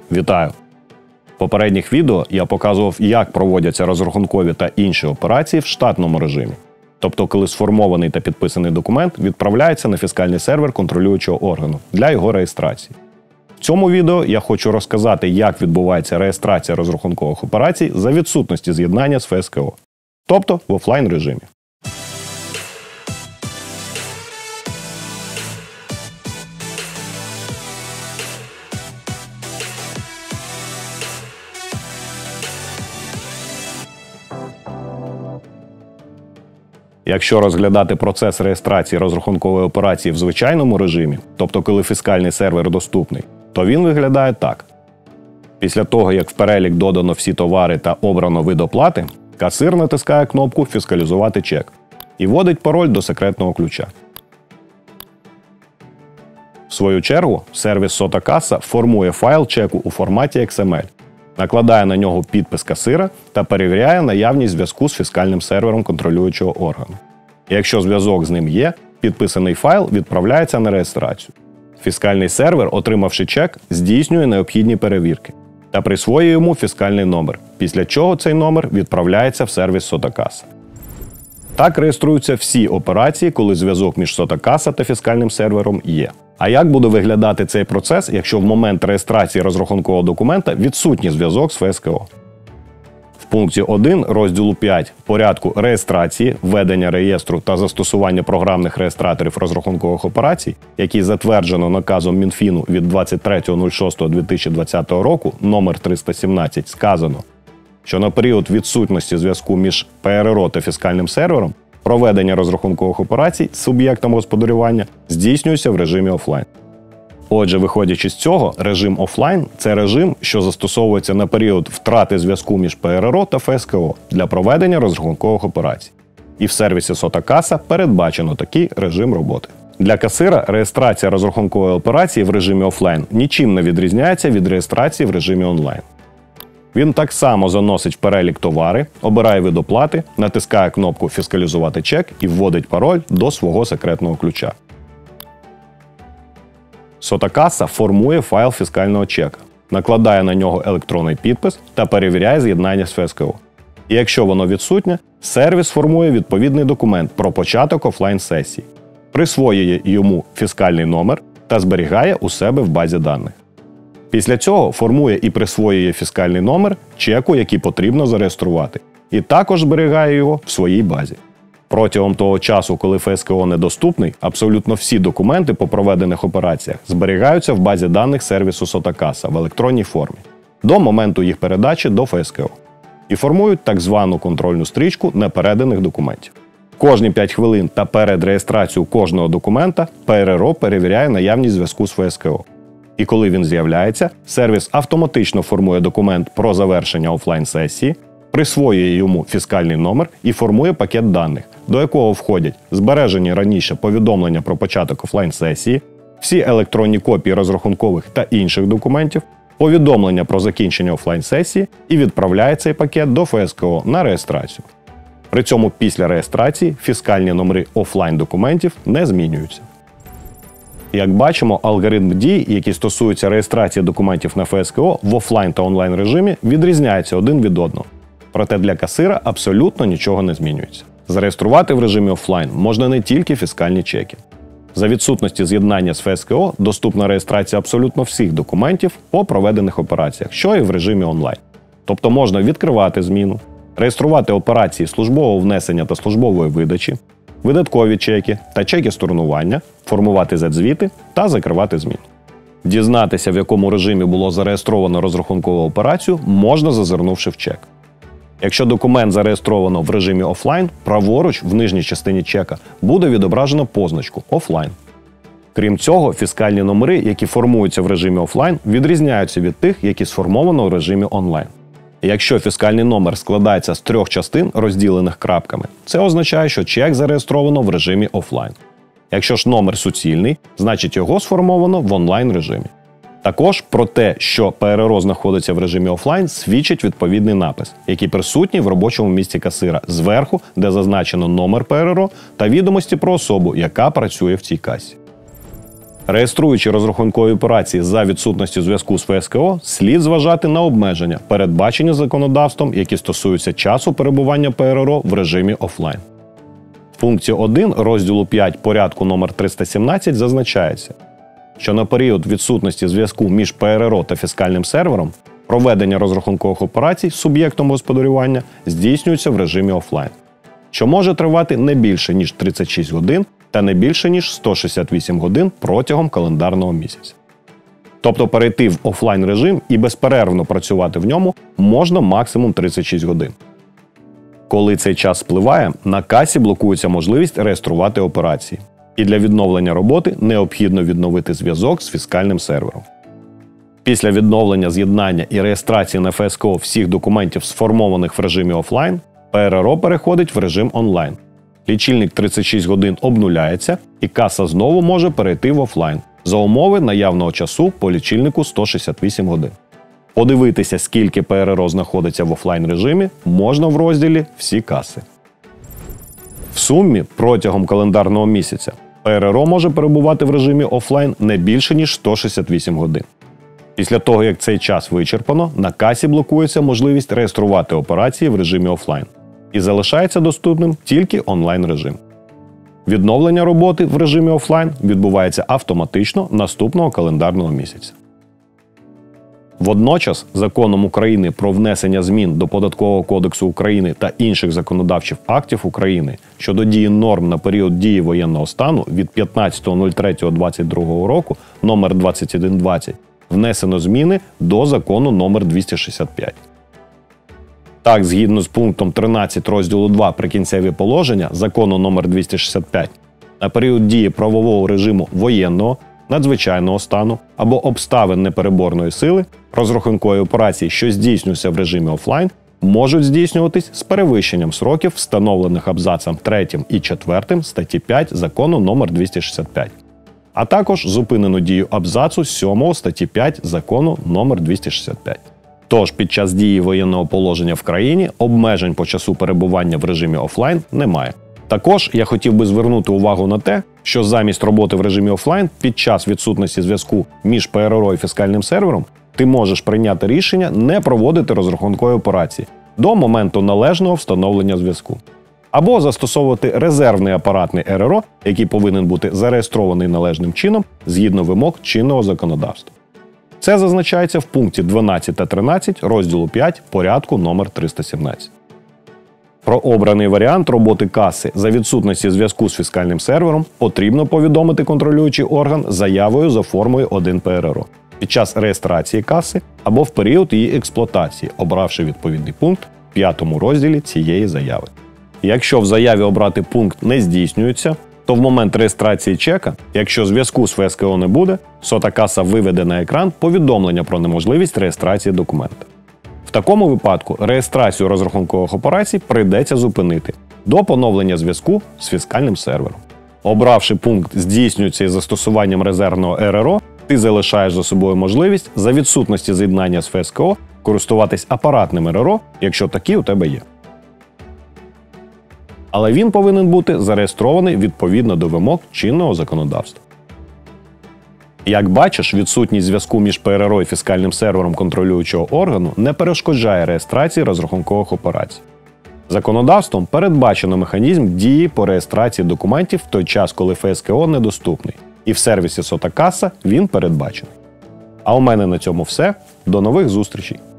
Вітаю! В попередніх відео я показував, як проводяться розрахункові та інші операції в штатному режимі. Тобто, коли сформований та підписаний документ відправляється на фіскальний сервер контролюючого органу для його реєстрації. В цьому відео я хочу розказати, як відбувається реєстрація розрахункових операцій за відсутності з'єднання з ФСКО, тобто в офлайн режимі. Якщо розглядати процес реєстрації розрахункової операції в звичайному режимі, тобто коли фіскальний сервер доступний, то він виглядає так. Після того, як в перелік додано всі товари та обрано вид оплати, касир натискає кнопку «Фіскалізувати чек» і вводить пароль до секретного ключа. В свою чергу, сервіс SOTA-Каса формує файл чеку у форматі XML, накладає на нього підпис касира та перевіряє наявність зв'язку з фіскальним сервером контролюючого органу. Якщо зв'язок з ним є, підписаний файл відправляється на реєстрацію. Фіскальний сервер, отримавши чек, здійснює необхідні перевірки та присвоює йому фіскальний номер, після чого цей номер відправляється в сервіс SOTA-Каса. Так реєструються всі операції, коли зв'язок між SOTA-Каса та фіскальним сервером є. А як буде виглядати цей процес, якщо в момент реєстрації розрахункового документа відсутній зв'язок з ФСКО? В пункті 1 розділу 5 порядку реєстрації, ведення реєстру та застосування програмних реєстраторів розрахункових операцій, який затверджено наказом Мінфіну від 23.06.2020 року номер 317 сказано, що на період відсутності зв'язку між ПРРО та фіскальним сервером проведення розрахункових операцій з суб'єктом господарювання здійснюється в режимі офлайн. Отже, виходячи з цього, режим офлайн – це режим, що застосовується на період втрати зв'язку між ПРРО та ФСКО для проведення розрахункових операцій. І в сервісі SOTA-Каса передбачено такий режим роботи. Для касира реєстрація розрахункової операції в режимі офлайн нічим не відрізняється від реєстрації в режимі онлайн. Він так само заносить в перелік товари, обирає вид оплати, натискає кнопку «Фіскалізувати чек» і вводить пароль до свого секретного ключа. SOTA-Каса формує файл фіскального чека, накладає на нього електронний підпис та перевіряє з'єднання з ФСКО. І якщо воно відсутнє, сервіс формує відповідний документ про початок офлайн-сесії, присвоює йому фіскальний номер та зберігає у себе в базі даних. Після цього формує і присвоює фіскальний номер чеку, який потрібно зареєструвати, і також зберігає його в своїй базі. Протягом того часу, коли ФСКО недоступний, абсолютно всі документи по проведених операціях зберігаються в базі даних сервісу SOTA-Каса в електронній формі до моменту їх передачі до ФСКО і формують так звану контрольну стрічку непереданих документів. Кожні 5 хвилин та перед реєстрацією кожного документа ПРРО перевіряє наявність зв'язку з ФСКО. І коли він з'являється, сервіс автоматично формує документ про завершення офлайн-сесії, присвоює йому фіскальний номер і формує пакет даних, до якого входять збережені раніше повідомлення про початок офлайн-сесії, всі електронні копії розрахункових та інших документів, повідомлення про закінчення офлайн-сесії і відправляє цей пакет до ФСКО на реєстрацію. При цьому після реєстрації фіскальні номери офлайн-документів не змінюються. Як бачимо, алгоритм дій, які стосуються реєстрації документів на ФСКО в офлайн та онлайн режимі, відрізняються один від одного. Проте для касира абсолютно нічого не змінюється. Зареєструвати в режимі офлайн можна не тільки фіскальні чеки. За відсутності з'єднання з ФСКО доступна реєстрація абсолютно всіх документів по проведених операціях, що і в режимі онлайн. Тобто можна відкривати зміну, реєструвати операції службового внесення та службової видачі, видаткові чеки та чеки stornування, формувати Z-звіти та закривати зміну. Дізнатися, в якому режимі було зареєстровано розрахункову операцію, можна зазирнувши в чек. Якщо документ зареєстровано в режимі офлайн, праворуч в нижній частині чека буде відображено позначку «Офлайн». Крім цього, фіскальні номери, які формуються в режимі офлайн, відрізняються від тих, які сформовано в режимі онлайн. Якщо фіскальний номер складається з 3 частин, розділених крапками, це означає, що чек зареєстровано в режимі офлайн. Якщо ж номер суцільний, значить його сформовано в онлайн режимі. Також про те, що ПРРО знаходиться в режимі офлайн, свідчить відповідний напис, який присутній в робочому місці касира зверху, де зазначено номер ПРРО та відомості про особу, яка працює в цій касі. Реєструючи розрахункові операції за відсутністю зв'язку з ФСКО, слід зважати на обмеження, передбачені законодавством, які стосуються часу перебування ПРРО в режимі офлайн. В пункті 1 розділу 5 порядку номер 317 зазначається, що на період відсутності зв'язку між ПРРО та фіскальним сервером проведення розрахункових операцій з суб'єктом господарювання здійснюється в режимі офлайн, що може тривати не більше, ніж 36 годин та не більше, ніж 168 годин протягом календарного місяця. Тобто перейти в офлайн режим і безперервно працювати в ньому можна максимум 36 годин. Коли цей час спливає, на касі блокується можливість реєструвати операції. І для відновлення роботи необхідно відновити зв'язок з фіскальним сервером. Після відновлення з'єднання і реєстрації на ФСКО всіх документів, сформованих в режимі офлайн, ПРРО переходить в режим онлайн. Лічильник 36 годин обнуляється і каса знову може перейти в офлайн за умови наявного часу по лічильнику 168 годин. Подивитися, скільки ПРРО знаходиться в офлайн режимі, можна в розділі «Всі каси». В сумі протягом календарного місяця ПРРО може перебувати в режимі офлайн не більше, ніж 168 годин. Після того, як цей час вичерпано, на касі блокується можливість реєструвати операції в режимі офлайн і залишається доступним тільки онлайн-режим. Відновлення роботи в режимі офлайн відбувається автоматично наступного календарного місяця. Водночас, Законом України про внесення змін до Податкового кодексу України та інших законодавчих актів України щодо дії норм на період дії воєнного стану від 15.03.2022 року номер 2120 внесено зміни до Закону номер 265. Так, згідно з пунктом 13 розділу 2 «Прикінцеві положення» Закону номер 265, на період дії правового режиму воєнного, надзвичайного стану або обставин непереборної сили, розрахункові операції, що здійснюються в режимі офлайн, можуть здійснюватись з перевищенням сроків, встановлених абзацом 3 і 4 статті 5 Закону номер 265, а також зупинену дію абзацу 7 статті 5 Закону номер 265. Тож під час дії воєнного положення в країні обмежень по часу перебування в режимі офлайн немає. Також я хотів би звернути увагу на те, що замість роботи в режимі офлайн під час відсутності зв'язку між ПРРО і фіскальним сервером ти можеш прийняти рішення не проводити розрахункові операції до моменту належного встановлення зв'язку. Або застосовувати резервний апаратний РРО, який повинен бути зареєстрований належним чином згідно вимог чинного законодавства. Це зазначається в пункті 12 та 13 розділу 5 порядку номер 317. Про обраний варіант роботи каси за відсутності зв'язку з фіскальним сервером потрібно повідомити контролюючий орган заявою за формою 1 ПРРО під час реєстрації каси або в період її експлуатації, обравши відповідний пункт в 5 розділі цієї заяви. Якщо в заяві обрати пункт не здійснюється, то в момент реєстрації чека, якщо зв'язку з ФСКО не буде, сота каса виведе на екран повідомлення про неможливість реєстрації документа. В такому випадку реєстрацію розрахункових операцій прийдеться зупинити до поновлення зв'язку з фіскальним сервером. Обравши пункт «Здійснюється із застосуванням резервного РРО», ти залишаєш за собою можливість за відсутності з'єднання з ФСКО користуватись апаратним РРО, якщо такі у тебе є. Але він повинен бути зареєстрований відповідно до вимог чинного законодавства. Як бачиш, відсутність зв'язку між ПРРО і фіскальним сервером контролюючого органу не перешкоджає реєстрації розрахункових операцій. Законодавством передбачено механізм дії по реєстрації документів в той час, коли ФСКО недоступний, і в сервісі сота каса він передбачений. А у мене на цьому все. До нових зустрічей!